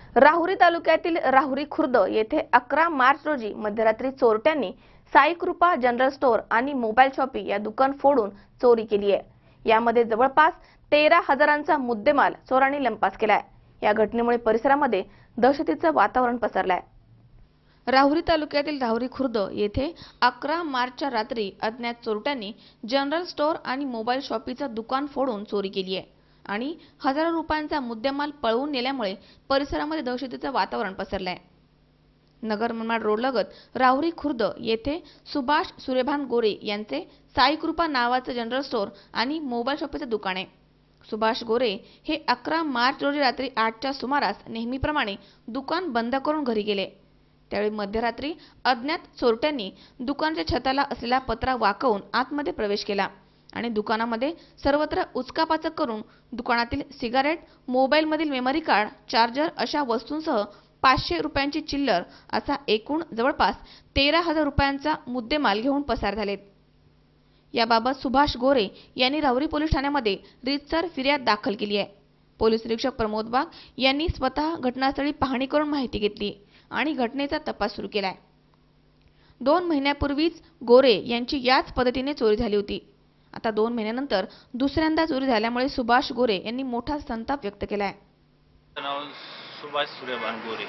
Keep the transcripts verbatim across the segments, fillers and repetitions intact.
राहुरी तालुक्यातील राहुरी खुर्द येथे अकरा मार्च रोजी मध्यरात्री चोरट्यांनी साई कृपा जनरल स्टोअर आणि मोबाईल शॉपी या दुकान फोडून चोरी केली आहे। यामध्ये जवळपास तेरा हजारांचा मुद्देमाल चोरांनी लंपास केलाय। या घटनेमुळे परिसरामध्ये दहशतीचं वातावरण पसरलंय। राहुरी तालुक्यातील राहुरी खुर्द येथे अकरा मार्चच्या रात्री अज्ञात चोरट्यांनी जनरल स्टोअर आणि मोबाईल शॉपीचं दुकान फोडून चोरी केली आहे आणि हजारो रुपयांचा मुद्देमाल पळवून नेल्यामुळे परिसरामध्ये दहशतीचं वातावरण पसरलंय। नगर मनमाड रोड लगत राहुरी खुर्द येथे सुभाष सूर्यभान गोरे यांचे साई कृपा नावाचं जनरल स्टोअर आणि मोबाईल शॉपीचं दुकान आहे। सुभाष गोरे हे अकरा मार्च रोजी रात्री आठच्या सुमारास नेहमीप्रमाणे दुकान बंद करून घरी गेले। त्यावेळी मध्यरात्री अज्ञात चोरट्यांनी दुकानाच्या छताला असलेला पत्रा वाकवून आतमध्ये प्रवेश केला आणि दुकानामध्ये सर्वत्र उचकापाचक करून दुकानातील सिगारेट, मोबाईलमधील मेमरी कार्ड, चार्जर अशा वस्तूंसह पाचशे रुपयांची चिल्लर असा एकूण जवळपास तेरा हजार रुपयांचा मुद्देमाल घेऊन पसार झालेत। याबाबत सुभाष गोरे यांनी राहुरी पोलीस ठाण्यामध्ये रीतसर फिर्याद दाखल केली आहे। पोलीस निरीक्षक प्रमोद वाघ यांनी स्वतः घटनास्थळी पाहणी करून माहिती घेतली आणि घटनेचा तपास सुरू केलाय। दोन महिन्यापूर्वीच गोरे यांची याच पद्धतीने चोरी झाली होती। आता दोन महिन्यानंतर दुसऱ्यांदा चोरी झाल्यामुळे सुभाष गोरे यांनी मोठा संताप व्यक्त केलाय। नाव सुभाष सूर्यभान गोरे।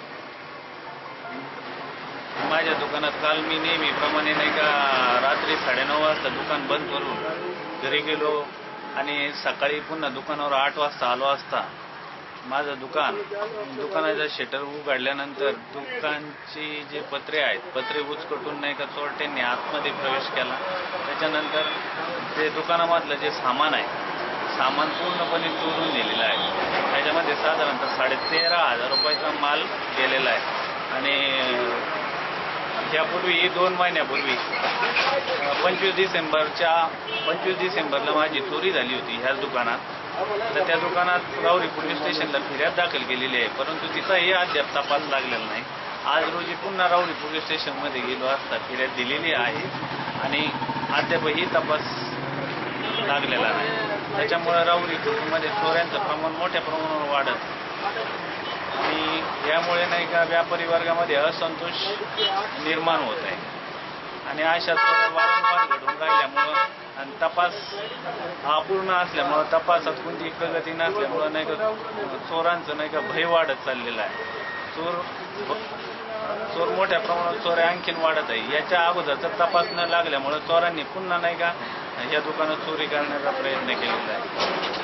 माझ्या दुकानात काल मी नेहमीप्रमाणे नाही का रात्री साडेनऊ वाजता दुकान बंद करून घरी गेलो आणि सकाळी पुन्हा दुकानावर आठ वाजता आलो असता माझं दुकान दुकानाचा शटर उघडल्यानंतर दुकानची जे पत्रे आहेत पत्रे उचकटून नाही का चोरट्यांनी आतमध्ये प्रवेश केला। त्याच्यानंतर ते दुकानामधलं जे सामान आहे सामान पूर्णपणे चोरून नेलेलं आहे। त्याच्यामध्ये साधारणतः साडे तेरा हजार रुपयाचा माल गेलेला आहे आणि यापूर्वी दोन महिन्यापूर्वी पंचवीस डिसेंबरच्या पंचवीस डिसेंबरला माझी चोरी झाली होती ह्याच दुकानात। तर त्या दुकानात राहुरी पोलीस स्टेशनला फिर्याद दाखल केलेली आहे, परंतु तिचाही अद्याप तपास लागलेला नाही। आज रोजी पुन्हा राहुरी पोलीस स्टेशनमध्ये गेलो असता फिर्याद दिलेली आहे आणि अद्यापही तपास लागलेला नाही। त्याच्यामुळे राहुरी खुर्दमध्ये चोऱ्यांचं प्रमाण मोठ्या प्रमाणावर वाढत आणि यामुळे नाही का व्यापारी वर्गामध्ये असंतोष निर्माण होत आहे आणि अशा चोऱ्या वारंवार घडून राहिल्यामुळं आणि तपास अपूर्ण असल्यामुळं तपासात कोणतीही प्रगती नसल्यामुळं नाही का चोरांचं नाही का भय वाढत चाललेलं आहे। चोर चोर मोठ्या प्रमाणात चोऱ्या आणखीन वाढत आहे। याच्या अगोदरचा तपास न लागल्यामुळं चोरांनी पुन्हा नाही का या दुकानात चोरी करण्याचा प्रयत्न केलेला आहे।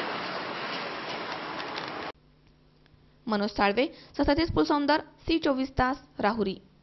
मनोज साळवे, सत्तातीस पुल सौंदर, सी चोवीस तास, राहुरी।